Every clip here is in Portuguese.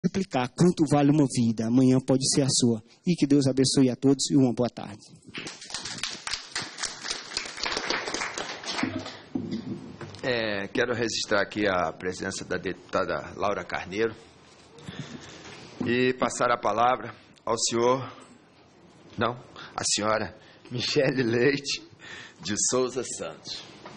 multiplicar quanto vale uma vida. Amanhã pode ser a sua. E que Deus abençoe a todos e uma boa tarde. Quero registrar aqui a presença da deputada Laura Carneiro e passar a palavra ao a senhora Michele Leite de Souza Santos.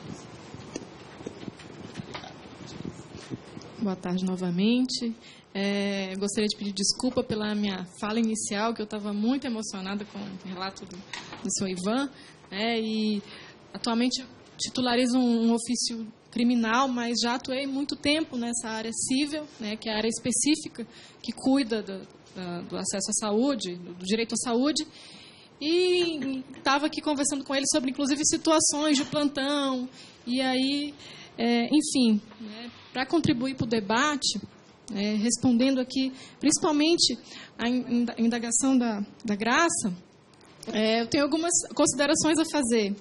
Boa tarde novamente. Gostaria de pedir desculpa pela minha fala inicial, que eu estava muito emocionada com o relato do senhor Ivan, e atualmente titularizo um ofício criminal, mas já atuei muito tempo nessa área civil, que é a área específica que cuida do acesso à saúde, do direito à saúde, e estava aqui conversando com ele sobre, inclusive, situações de plantão, e aí, enfim, para contribuir para o debate, respondendo aqui, principalmente a indagação da Graça, eu tenho algumas considerações a fazer.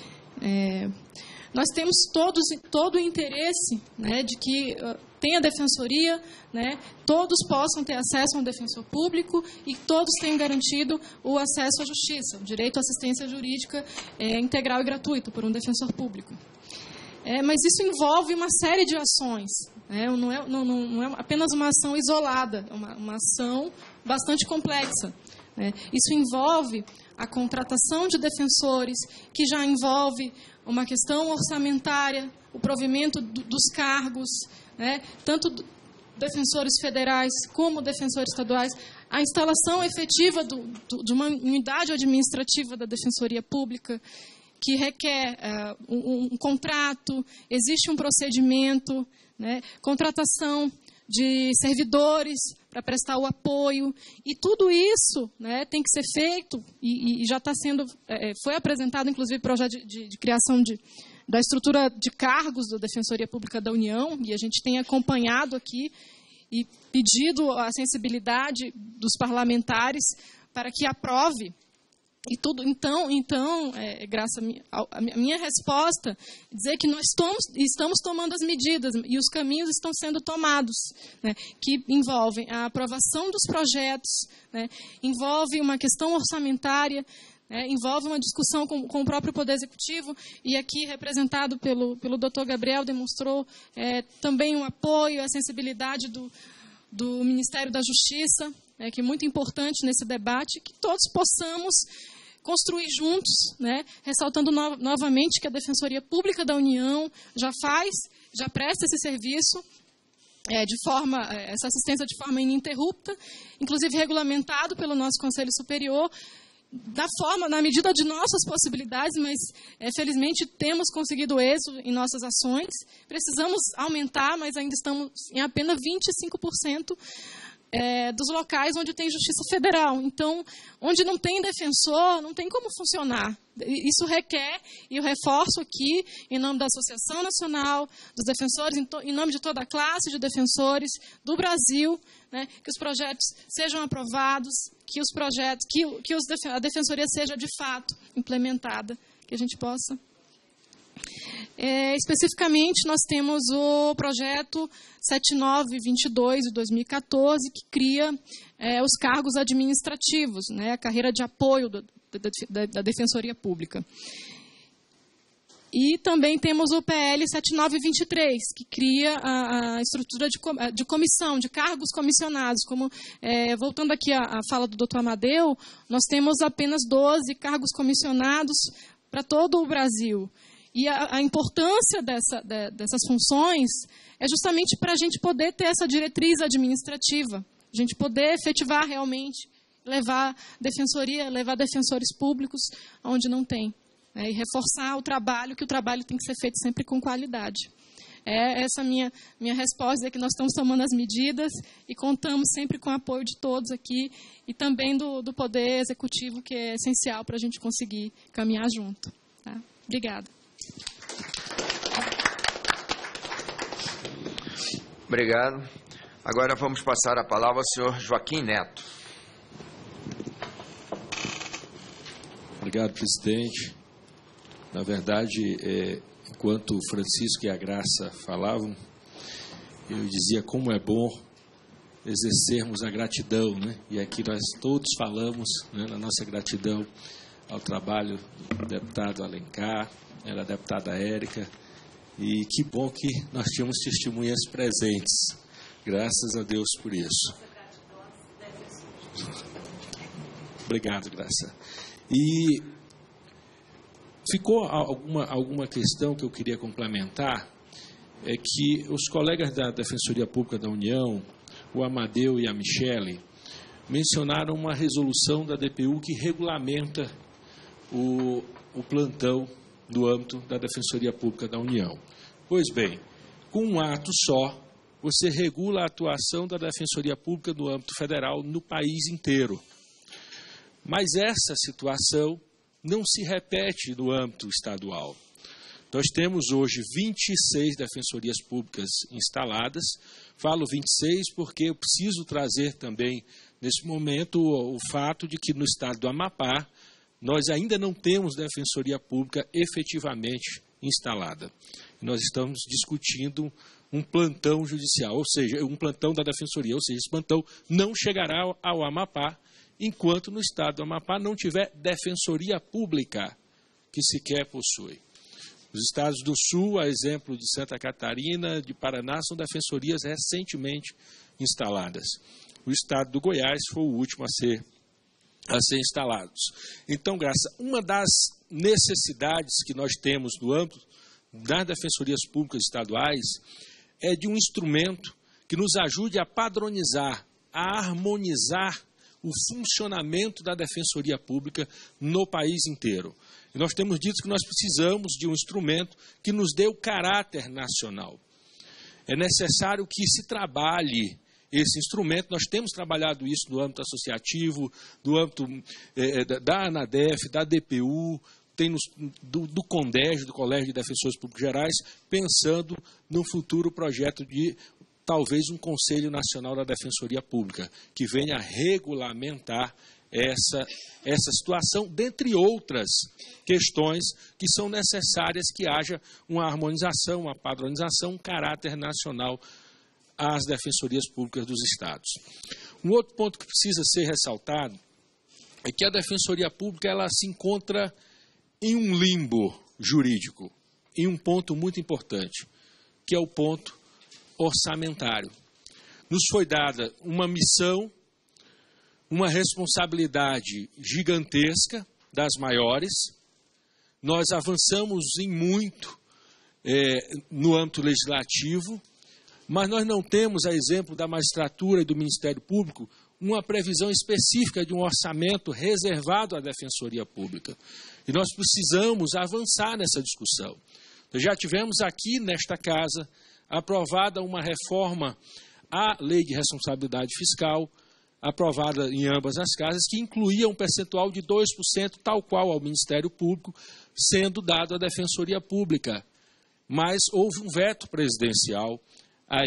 Nós temos todo o interesse, de que tenha defensoria, todos possam ter acesso a um defensor público e todos tenham garantido o acesso à justiça, o direito à assistência jurídica integral e gratuito por um defensor público. Mas isso envolve uma série de ações, não é apenas uma ação isolada, é uma ação bastante complexa. Isso envolve a contratação de defensores, que já envolve uma questão orçamentária, o provimento dos cargos, tanto defensores federais como defensores estaduais, a instalação efetiva de uma unidade administrativa da Defensoria Pública, que requer um contrato, existe um procedimento, contratação de servidores para prestar o apoio, e tudo isso tem que ser feito, e já está sendo, foi apresentado, inclusive, projeto de criação da estrutura de cargos da Defensoria Pública da União, e a gente tem acompanhado aqui e pedido a sensibilidade dos parlamentares para que aprove. E tudo, então, Graça, a minha resposta é dizer que nós estamos tomando as medidas e os caminhos estão sendo tomados, que envolvem a aprovação dos projetos, envolve uma questão orçamentária, envolve uma discussão com o próprio Poder Executivo, e aqui, representado pelo Dr. Gabriel, demonstrou também um apoio, a sensibilidade do Ministério da Justiça, que é muito importante nesse debate, que todos possamos construir juntos, ressaltando novamente que a Defensoria Pública da União já presta esse serviço, essa assistência de forma ininterrupta, inclusive regulamentado pelo nosso Conselho Superior, na medida de nossas possibilidades, mas felizmente temos conseguido êxito em nossas ações. Precisamos aumentar, mas ainda estamos em apenas 25% dos locais onde tem justiça federal. Então, onde não tem defensor, não tem como funcionar. Isso requer, e eu reforço aqui, em nome da Associação Nacional dos Defensores, em nome de toda a classe de defensores do Brasil, que os projetos sejam aprovados, que a defensoria seja de fato implementada, que a gente possa. Especificamente, nós temos o projeto 7922 de 2014, que cria os cargos administrativos, a carreira de apoio da Defensoria Pública. E também temos o PL 7923, que cria a estrutura de comissão, de cargos comissionados. Voltando aqui à fala do Dr. Amadeu, nós temos apenas 12 cargos comissionados para todo o Brasil. E a importância dessas funções é justamente para a gente poder ter essa diretriz administrativa, a gente poder efetivar realmente, levar defensores públicos onde não tem, e reforçar o trabalho, que o trabalho tem que ser feito sempre com qualidade. Essa minha resposta é que nós estamos tomando as medidas e contamos sempre com o apoio de todos aqui e também do Poder Executivo, que é essencial para a gente conseguir caminhar junto. Tá? Obrigada. Obrigado. Agora vamos passar a palavra ao senhor Joaquim Neto. Obrigado, presidente. Na verdade, enquanto o Francisco e a Graça falavam, eu dizia como é bom exercermos a gratidão, né? E aqui nós todos falamos, né, na nossa gratidão ao trabalho do deputado Alencar, da deputada Érica, e que bom que nós tínhamos testemunhas presentes. Graças a Deus por isso. Obrigado, Graça. E ficou alguma questão que eu queria complementar, é que os colegas da Defensoria Pública da União, o Amadeu e a Michele, mencionaram uma resolução da DPU que regulamenta o plantão no âmbito da Defensoria Pública da União. Pois bem, com um ato só, você regula a atuação da Defensoria Pública no âmbito federal no país inteiro. Mas essa situação não se repete no âmbito estadual. Nós temos hoje 26 defensorias públicas instaladas. Falo 26 porque eu preciso trazer também, nesse momento, o fato de que no estado do Amapá, nós ainda não temos defensoria pública efetivamente instalada. Nós estamos discutindo um plantão judicial, ou seja, um plantão da defensoria, ou seja, esse plantão não chegará ao Amapá, enquanto no estado do Amapá não tiver defensoria pública, que sequer possui. Os estados do Sul, a exemplo de Santa Catarina, de Paraná, são defensorias recentemente instaladas. O estado do Goiás foi o último a ser instalados. Então, Graça, uma das necessidades que nós temos no âmbito das defensorias públicas estaduais é de um instrumento que nos ajude a padronizar, a harmonizar o funcionamento da defensoria pública no país inteiro. E nós temos dito que nós precisamos de um instrumento que nos dê o caráter nacional. É necessário que se trabalhe esse instrumento. Nós temos trabalhado isso no âmbito associativo, no âmbito da ANADEF, da DPU, tem do CONDEG, do Colégio de Defensores Públicos Gerais, pensando no futuro projeto de talvez um Conselho Nacional da Defensoria Pública, que venha regulamentar essa situação, dentre outras questões que são necessárias que haja uma harmonização, uma padronização, um caráter nacional às defensorias públicas dos estados. Um outro ponto que precisa ser ressaltado é que a defensoria pública ela se encontra em um limbo jurídico, em um ponto muito importante, que é o ponto orçamentário. Nos foi dada uma missão, uma responsabilidade gigantesca, das maiores. Nós avançamos em muito no âmbito legislativo, mas nós não temos, a exemplo da magistratura e do Ministério Público, uma previsão específica de um orçamento reservado à Defensoria Pública. E nós precisamos avançar nessa discussão. Nós já tivemos aqui, nesta casa, aprovada uma reforma à Lei de Responsabilidade Fiscal, aprovada em ambas as casas, que incluía um percentual de 2%, tal qual ao Ministério Público, sendo dado à Defensoria Pública. Mas houve um veto presidencial a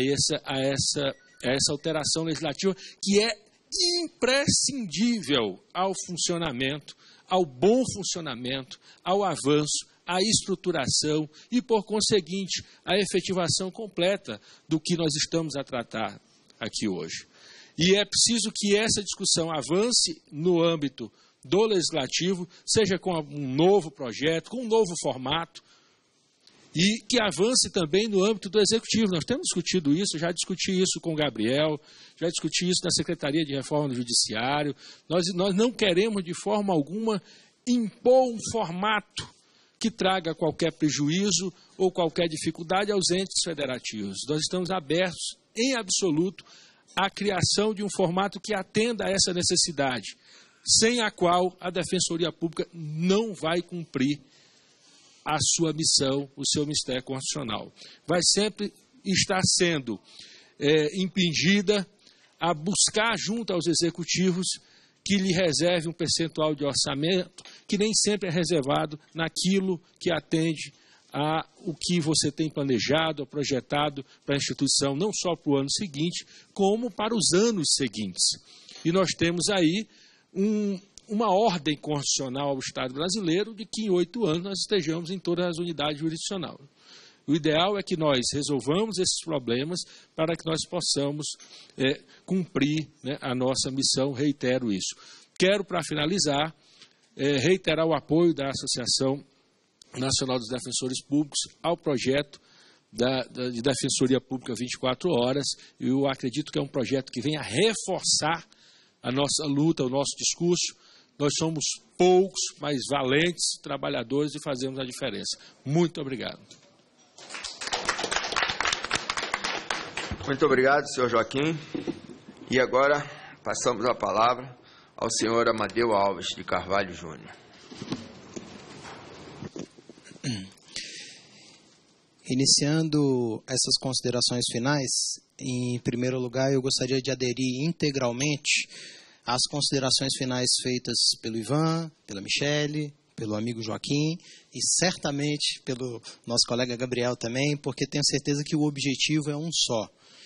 essa alteração legislativa, que é imprescindível ao funcionamento, ao bom funcionamento, ao avanço, à estruturação e, por conseguinte, à efetivação completa do que nós estamos a tratar aqui hoje. E é preciso que essa discussão avance no âmbito do legislativo, seja com um novo projeto, com um novo formato, e que avance também no âmbito do executivo. Nós temos discutido isso, já discuti isso com o Gabriel, já discuti isso na Secretaria de Reforma do Judiciário. Nós não queremos, de forma alguma, impor um formato que traga qualquer prejuízo ou qualquer dificuldade aos entes federativos. Nós estamos abertos, em absoluto, à criação de um formato que atenda a essa necessidade, sem a qual a Defensoria Pública não vai cumprir a sua missão, o seu mistério constitucional. Vai sempre estar sendo impingida a buscar junto aos executivos que lhe reserve um percentual de orçamento que nem sempre é reservado naquilo que atende a o que você tem planejado, projetado para a instituição, não só para o ano seguinte, como para os anos seguintes. E nós temos aí uma ordem constitucional ao Estado brasileiro de que em 8 anos nós estejamos em todas as unidades jurisdicionais. O ideal é que nós resolvamos esses problemas para que nós possamos cumprir, né, a nossa missão, reitero isso. Quero, para finalizar, reiterar o apoio da Associação Nacional dos Defensores Públicos ao projeto de Defensoria Pública 24 horas. Eu acredito que é um projeto que vem a reforçar a nossa luta, o nosso discurso. Nós somos poucos, mas valentes trabalhadores e fazemos a diferença. Muito obrigado. Muito obrigado, senhor Joaquim. E agora passamos a palavra ao senhor Amadeu Alves de Carvalho Júnior. Iniciando essas considerações finais, em primeiro lugar, eu gostaria de aderir integralmente às considerações finais feitas pelo Ivan, pela Michele, pelo amigo Joaquim e certamente pelo nosso colega Gabriel também, porque tenho certeza que o objetivo é um só,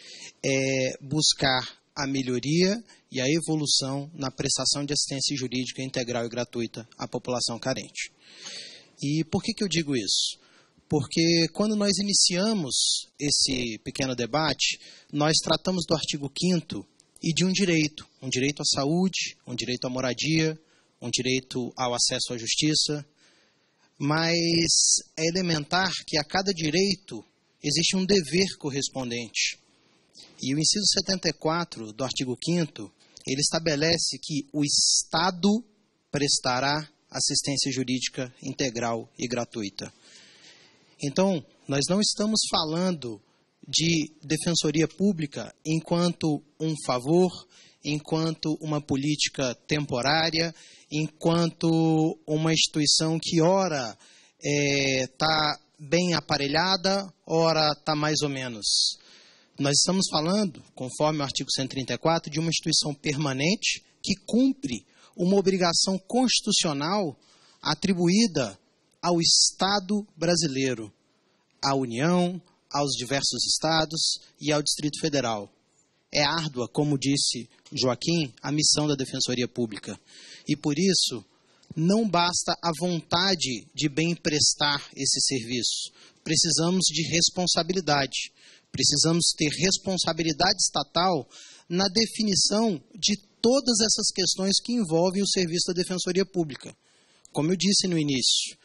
é buscar a melhoria e a evolução na prestação de assistência jurídica integral e gratuita à população carente. E por que eu digo isso? Porque quando nós iniciamos esse pequeno debate, nós tratamos do artigo 5º e de um direito à saúde, um direito à moradia, um direito ao acesso à justiça, mas é elementar que a cada direito existe um dever correspondente. E o inciso 74 do artigo 5º, ele estabelece que o Estado prestará assistência jurídica integral e gratuita. Então, nós não estamos falando de defensoria pública enquanto um favor, enquanto uma política temporária, enquanto uma instituição que ora está bem aparelhada, ora está mais ou menos. Nós estamos falando, conforme o artigo 134, de uma instituição permanente que cumpre uma obrigação constitucional atribuída ao Estado brasileiro, à União, aos diversos estados e ao Distrito Federal. É árdua, como disse Joaquim, a missão da Defensoria Pública. E por isso, não basta a vontade de bem prestar esse serviço. Precisamos de responsabilidade. Precisamos ter responsabilidade estatal na definição de todas essas questões que envolvem o serviço da Defensoria Pública. Como eu disse no início,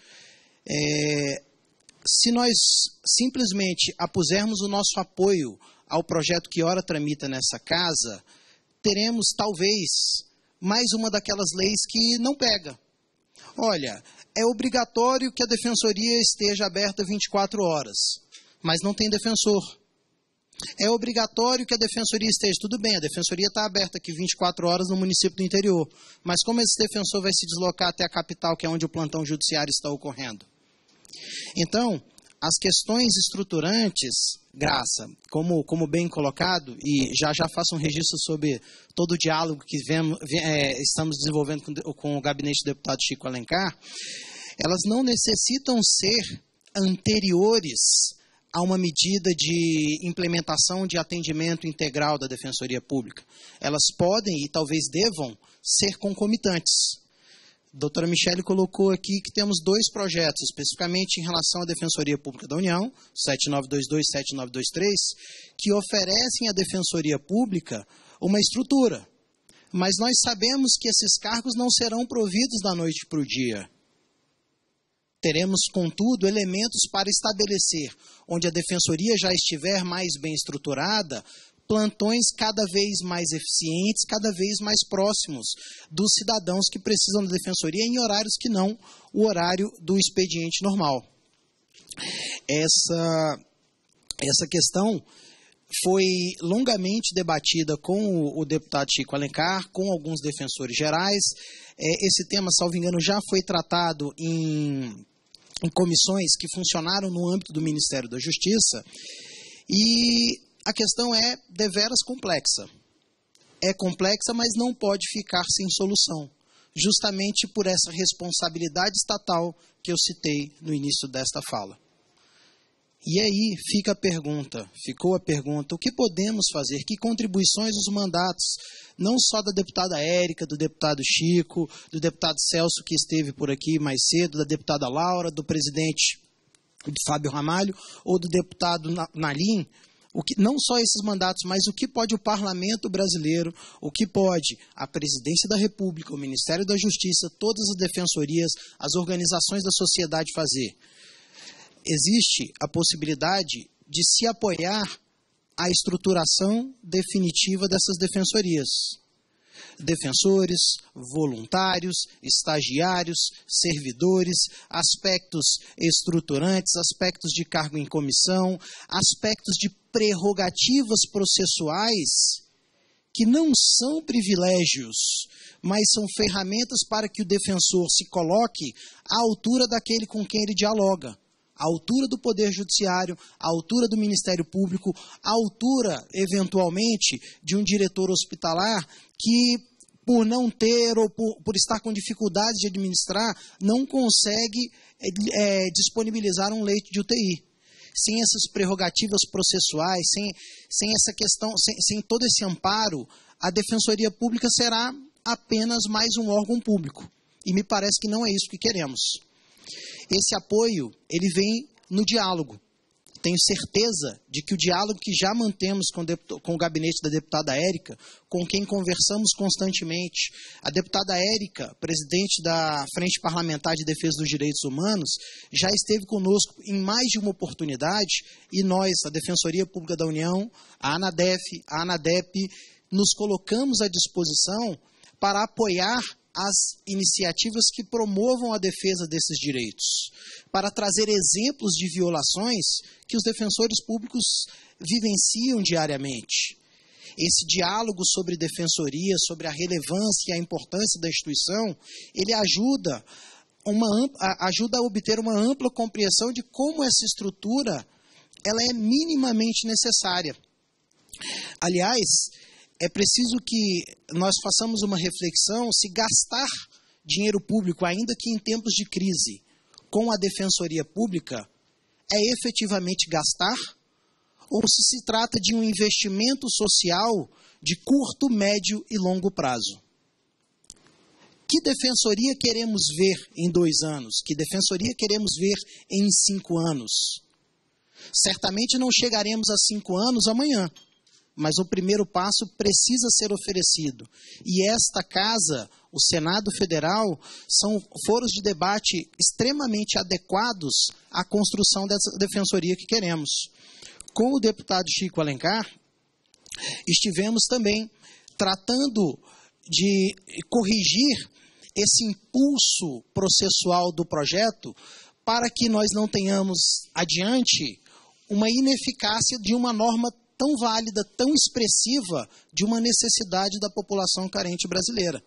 se nós simplesmente apusermos o nosso apoio ao projeto que ora tramita nessa casa, teremos talvez mais uma daquelas leis que não pega. Olha, é obrigatório que a defensoria esteja aberta 24 horas, mas não tem defensor. É obrigatório que a defensoria esteja, tudo bem, a defensoria está aberta aqui 24 horas no município do interior, mas como esse defensor vai se deslocar até a capital, que é onde o plantão judiciário está ocorrendo? Então, as questões estruturantes, Graça, como bem colocado, e já faço um registro sobre todo o diálogo que estamos desenvolvendo com o gabinete do deputado Chico Alencar, elas não necessitam ser anteriores a uma medida de implementação de atendimento integral da Defensoria Pública. Elas podem e talvez devam ser concomitantes. A doutora Michele colocou aqui que temos 2 projetos, especificamente em relação à Defensoria Pública da União, 7922 e 7923, que oferecem à Defensoria Pública uma estrutura. Mas nós sabemos que esses cargos não serão providos da noite para o dia. Teremos, contudo, elementos para estabelecer, onde a Defensoria já estiver mais bem estruturada, plantões cada vez mais eficientes, cada vez mais próximos dos cidadãos que precisam da Defensoria em horários que não o horário do expediente normal. Essa questão foi longamente debatida com o deputado Chico Alencar, com alguns defensores gerais. Esse tema, salvo engano, já foi tratado em comissões que funcionaram no âmbito do Ministério da Justiça, e a questão é deveras complexa. É complexa, mas não pode ficar sem solução, justamente por essa responsabilidade estatal que eu citei no início desta fala. E aí ficou a pergunta, o que podemos fazer? Que contribuições os mandatos, não só da deputada Érica, do deputado Chico, do deputado Celso, que esteve por aqui mais cedo, da deputada Laura, do presidente de Fábio Ramalho ou do deputado Nalim, não só esses mandatos, mas o que pode o parlamento brasileiro, o que pode a presidência da República, o Ministério da Justiça, todas as defensorias, as organizações da sociedade fazer. Existe a possibilidade de se apoiar a estruturação definitiva dessas defensorias. Defensores, voluntários, estagiários, servidores, aspectos estruturantes, aspectos de cargo em comissão, aspectos de prerrogativas processuais que não são privilégios, mas são ferramentas para que o defensor se coloque à altura daquele com quem ele dialoga, à altura do Poder Judiciário, à altura do Ministério Público, à altura, eventualmente, de um diretor hospitalar que, por não ter ou por estar com dificuldades de administrar, não consegue disponibilizar um leito de UTI. Sem essas prerrogativas processuais, sem essa questão, sem todo esse amparo, a Defensoria Pública será apenas mais um órgão público. E me parece que não é isso que queremos. Esse apoio, ele vem no diálogo. Tenho certeza de que o diálogo que já mantemos com o gabinete da deputada Érica, com quem conversamos constantemente, a deputada Érica, presidente da Frente Parlamentar de Defesa dos Direitos Humanos, já esteve conosco em mais de uma oportunidade, e nós, a Defensoria Pública da União, a ANADEF, a ANADEP, nos colocamos à disposição para apoiar as iniciativas que promovam a defesa desses direitos, para trazer exemplos de violações que os defensores públicos vivenciam diariamente. Esse diálogo sobre defensoria, sobre a relevância e a importância da instituição, ele ajuda a obter uma ampla compreensão de como essa estrutura ela é minimamente necessária. Aliás, é preciso que nós façamos uma reflexão se gastar dinheiro público, ainda que em tempos de crise, com a Defensoria Pública, é efetivamente gastar, ou se trata de um investimento social de curto, médio e longo prazo. Que defensoria queremos ver em 2 anos? Que defensoria queremos ver em 5 anos? Certamente não chegaremos a 5 anos amanhã, mas o primeiro passo precisa ser oferecido. E esta casa, o Senado Federal, são foros de debate extremamente adequados à construção dessa defensoria que queremos. Com o deputado Chico Alencar, estivemos também tratando de corrigir esse impulso processual do projeto para que nós não tenhamos adiante uma ineficácia de uma norma tão válida, tão expressiva de uma necessidade da população carente brasileira.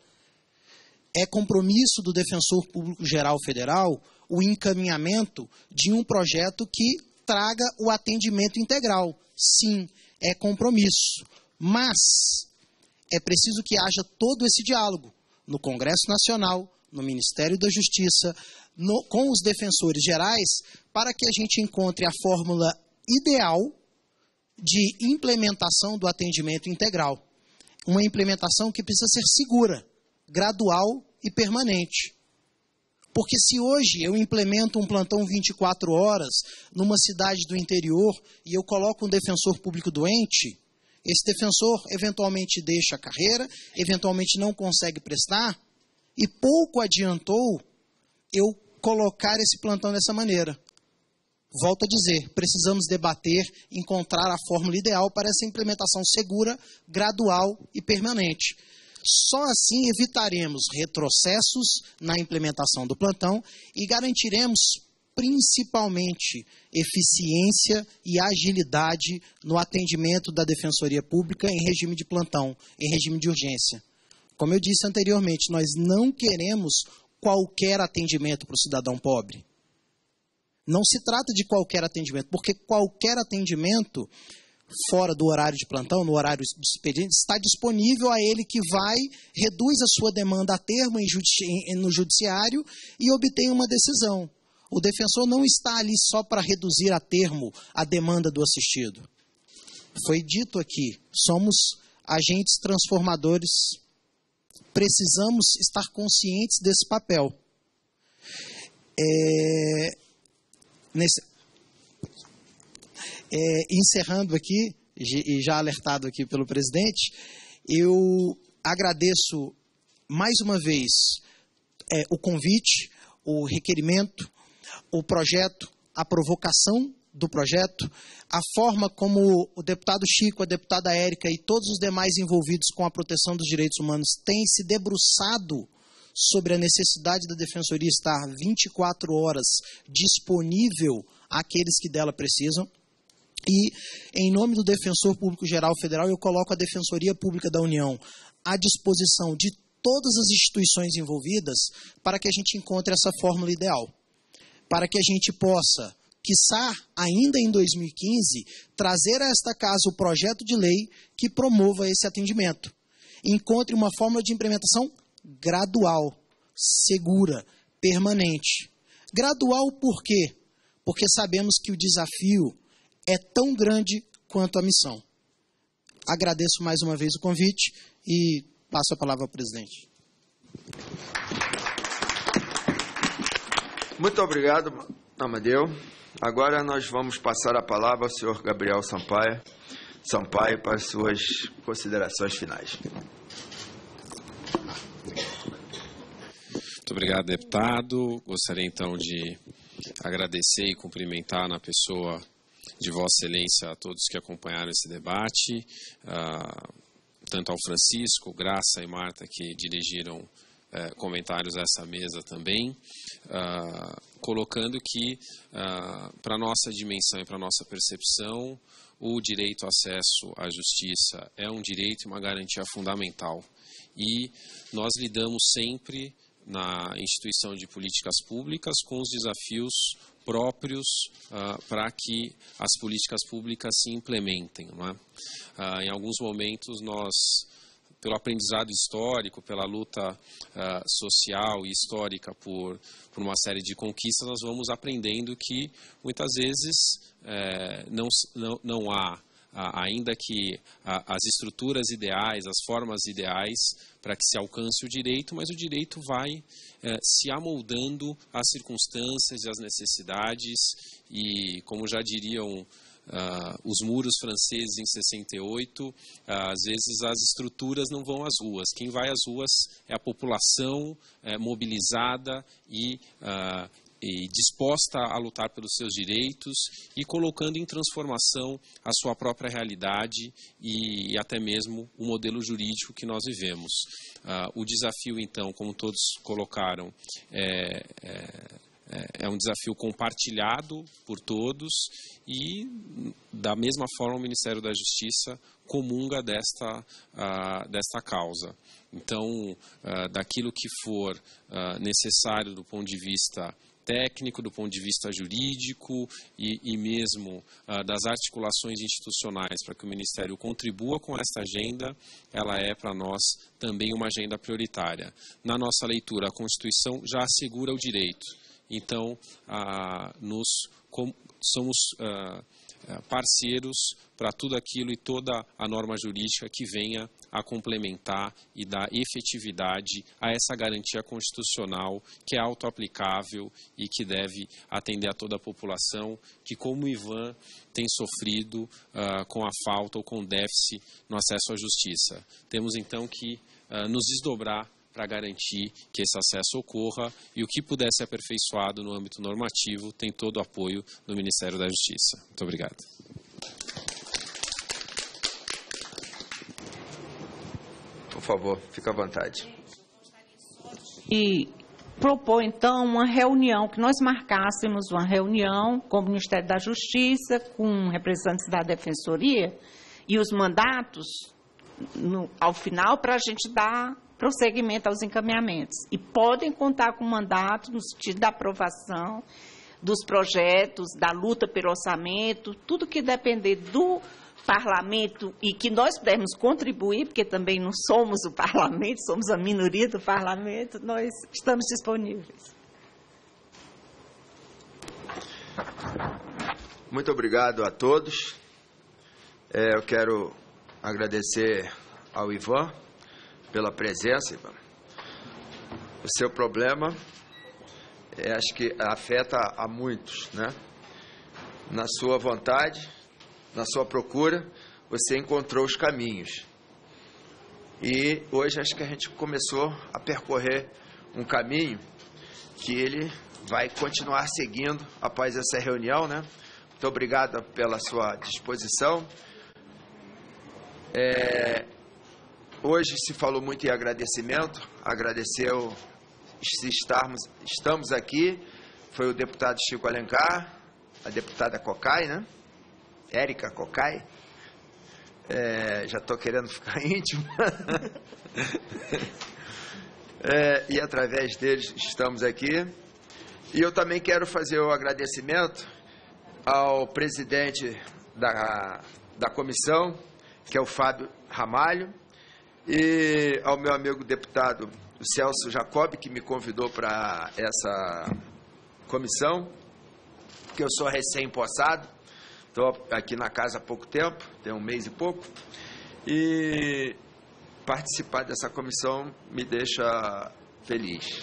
É compromisso do Defensor Público Geral Federal o encaminhamento de um projeto que traga o atendimento integral. Sim, é compromisso. Mas é preciso que haja todo esse diálogo no Congresso Nacional, no Ministério da Justiça, com os defensores gerais, para que a gente encontre a fórmula ideal de implementação do atendimento integral. Uma implementação que precisa ser segura, gradual e permanente. Porque se hoje eu implemento um plantão 24 horas numa cidade do interior e eu coloco um defensor público doente, esse defensor eventualmente deixa a carreira, eventualmente não consegue prestar, e pouco adiantou eu colocar esse plantão dessa maneira. Volto a dizer, precisamos debater, encontrar a fórmula ideal para essa implementação segura, gradual e permanente. Só assim evitaremos retrocessos na implementação do plantão e garantiremos, principalmente, eficiência e agilidade no atendimento da Defensoria Pública em regime de plantão, em regime de urgência. Como eu disse anteriormente, nós não queremos qualquer atendimento para o cidadão pobre. Não se trata de qualquer atendimento, porque qualquer atendimento fora do horário de plantão, no horário de expediente, está disponível a ele que vai, reduz a sua demanda a termo no judiciário e obtém uma decisão. O defensor não está ali só para reduzir a termo a demanda do assistido. Foi dito aqui, somos agentes transformadores, precisamos estar conscientes desse papel. Encerrando aqui, e já alertado aqui pelo presidente, eu agradeço mais uma vez o convite, o requerimento, o projeto, a provocação do projeto, a forma como o deputado Chico, a deputada Érica e todos os demais envolvidos com a proteção dos direitos humanos têm se debruçado sobre a necessidade da Defensoria estar 24 horas disponível àqueles que dela precisam. E, em nome do Defensor Público Geral Federal, eu coloco a Defensoria Pública da União à disposição de todas as instituições envolvidas para que a gente encontre essa fórmula ideal. Para que a gente possa, quiçá, ainda em 2015, trazer a esta casa o projeto de lei que promova esse atendimento. Encontre uma fórmula de implementação gradual, segura, permanente. Gradual por quê? Porque sabemos que o desafio é tão grande quanto a missão. Agradeço mais uma vez o convite e passo a palavra ao presidente. Muito obrigado, Amadeu. Agora nós vamos passar a palavra ao senhor Gabriel Sampaio para suas considerações finais. Muito obrigado, deputado. Gostaria, então, de agradecer e cumprimentar na pessoa de Vossa Excelência a todos que acompanharam esse debate, tanto ao Francisco, Graça e Marta, que dirigiram comentários a essa mesa também, colocando que, para a nossa dimensão e para a nossa percepção, o direito ao acesso à justiça é um direito e uma garantia fundamental. E nós lidamos sempre, na instituição de políticas públicas, com os desafios próprios para que as políticas públicas se implementem, não é? Em alguns momentos nós, pelo aprendizado histórico, pela luta social e histórica por uma série de conquistas, nós vamos aprendendo que muitas vezes não há, ainda que as estruturas ideais, as formas ideais para que se alcance o direito, mas o direito vai se amoldando às circunstâncias e às necessidades e, como já diriam os muros franceses em 68, às vezes as estruturas não vão às ruas. Quem vai às ruas é a população mobilizada e disposta a lutar pelos seus direitos e colocando em transformação a sua própria realidade e até mesmo o modelo jurídico que nós vivemos. O desafio, então, como todos colocaram, é um desafio compartilhado por todos e, da mesma forma, o Ministério da Justiça comunga desta causa. Então, daquilo que for necessário do ponto de vista técnico, do ponto de vista jurídico e mesmo das articulações institucionais para que o Ministério contribua com esta agenda, ela é para nós também uma agenda prioritária. Na nossa leitura, a Constituição já assegura o direito. Então, somos parceiros para tudo aquilo e toda a norma jurídica que venha a complementar e dar efetividade a essa garantia constitucional que é autoaplicável e que deve atender a toda a população que, como o Ivan, tem sofrido com a falta ou com o déficit no acesso à justiça. Temos, então, que nos desdobrar para garantir que esse acesso ocorra e o que puder ser aperfeiçoado no âmbito normativo tem todo o apoio do Ministério da Justiça. Muito obrigado. Por favor, fique à vontade. E propor, então, uma reunião, que nós marcássemos uma reunião com o Ministério da Justiça, com representantes da Defensoria e os mandatos ao final para a gente dar prosseguimento aos encaminhamentos. E podem contar com o mandato no sentido da aprovação dos projetos, da luta pelo orçamento, tudo que depender do parlamento e que nós pudermos contribuir, porque também não somos o parlamento, somos a minoria do parlamento, nós estamos disponíveis. Muito obrigado a todos. Eu quero agradecer ao Ivan pela presença, Ivan. O seu problema, acho que afeta a muitos, né? Na sua vontade na sua procura, você encontrou os caminhos. E hoje acho que a gente começou a percorrer um caminho que ele vai continuar seguindo após essa reunião, né? Muito obrigado pela sua disposição. Hoje se falou muito em agradecimento, agradeceu estamos aqui, foi o deputado Chico Alencar, a deputada Cocai, né? Érica Cocai, já estou querendo ficar íntimo, e através deles estamos aqui. E eu também quero fazer o agradecimento ao presidente da comissão, que é o Fábio Ramalho, e ao meu amigo deputado Celso Jacob, que me convidou para essa comissão, porque eu sou recém-possado, estou aqui na casa há pouco tempo, tem um mês e pouco, e participar dessa comissão me deixa feliz.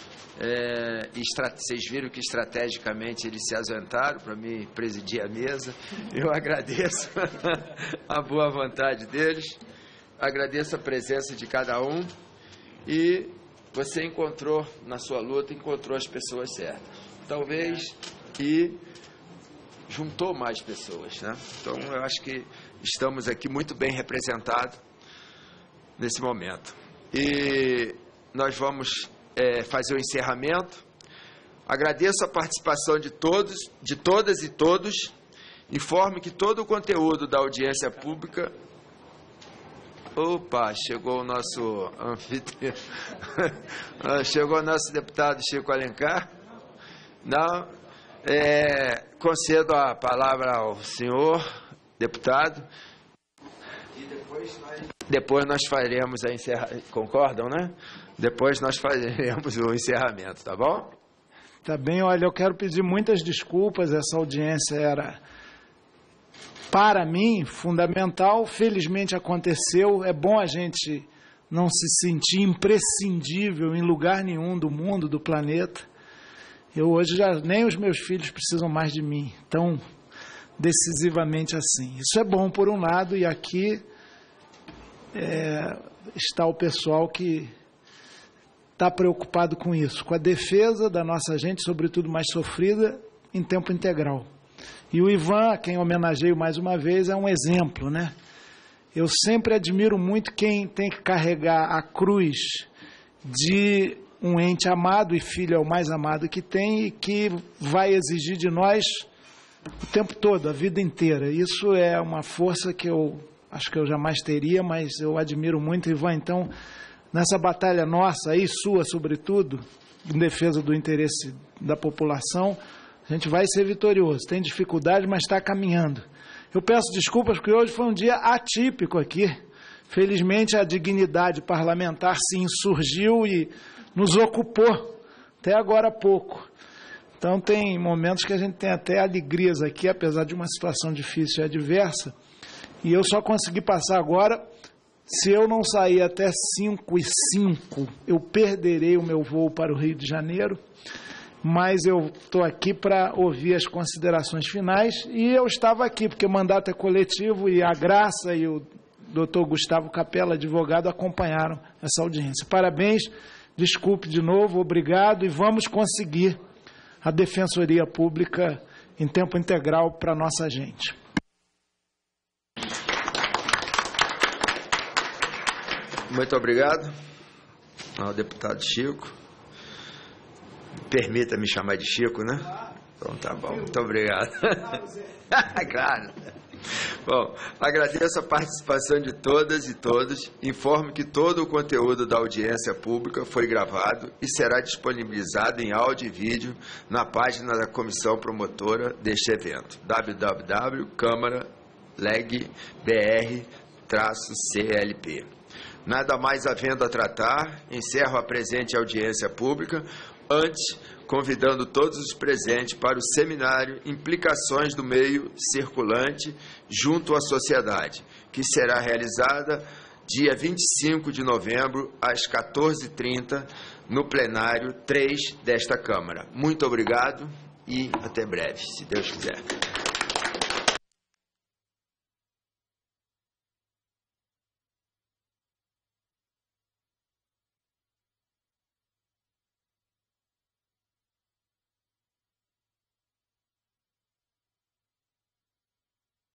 Vocês viram que estrategicamente eles se ausentaram para me presidir a mesa. Eu agradeço a boa vontade deles, agradeço a presença de cada um, e você encontrou na sua luta, encontrou as pessoas certas, talvez, e juntou mais pessoas, né? Então eu acho que estamos aqui muito bem representados nesse momento, e nós vamos fazer o encerramento. Agradeço a participação de todos, de todas e todos. Informe que todo o conteúdo da audiência pública... Opa, chegou o nosso anfitrião. Chegou o nosso deputado Chico Alencar. Não, concedo a palavra ao senhor deputado. E depois nós faremos a encerramento. Concordam, né? Depois nós faremos o encerramento, tá bom? Tá bem, olha, eu quero pedir muitas desculpas, essa audiência era, para mim, fundamental, felizmente aconteceu, é bom a gente não se sentir imprescindível em lugar nenhum do mundo, do planeta. Eu hoje nem os meus filhos precisam mais de mim, tão decisivamente assim. Isso é bom por um lado, e aqui está o pessoal que está preocupado com isso, com a defesa da nossa gente, sobretudo mais sofrida, em tempo integral. E o Ivan, a quem homenageio mais uma vez, é um exemplo, né? Eu sempre admiro muito quem tem que carregar a cruz de um ente amado, e filho é o mais amado que tem, e que vai exigir de nós o tempo todo, a vida inteira. Isso é uma força que eu acho que eu jamais teria, mas eu admiro muito, Ivan. Então, nessa batalha nossa e sua, sobretudo, em defesa do interesse da população, a gente vai ser vitorioso. Tem dificuldade, mas está caminhando. Eu peço desculpas porque hoje foi um dia atípico aqui. Felizmente, a dignidade parlamentar se insurgiu e nos ocupou até agora há pouco. Então, tem momentos que a gente tem até alegrias aqui, apesar de uma situação difícil e adversa. E eu só consegui passar agora... Se eu não sair até 5h05, eu perderei o meu voo para o Rio de Janeiro, mas eu estou aqui para ouvir as considerações finais, e eu estava aqui porque o mandato é coletivo, e a Graça e o doutor Gustavo Capella, advogado, acompanharam essa audiência. Parabéns, desculpe de novo, obrigado, e vamos conseguir a Defensoria Pública em tempo integral para a nossa gente. Muito obrigado ao deputado Chico. Permita-me chamar de Chico, né? Então tá bom, muito obrigado. Claro. Bom, agradeço a participação de todas e todos. Informo que todo o conteúdo da audiência pública foi gravado e será disponibilizado em áudio e vídeo na página da comissão promotora deste evento, www.câmara.leg.br/CLP. Nada mais havendo a tratar, encerro a presente audiência pública, antes convidando todos os presentes para o seminário Implicações do Meio Circulante junto à Sociedade, que será realizada dia 25 de novembro, às 14h30, no plenário 3 desta Câmara. Muito obrigado e até breve, se Deus quiser.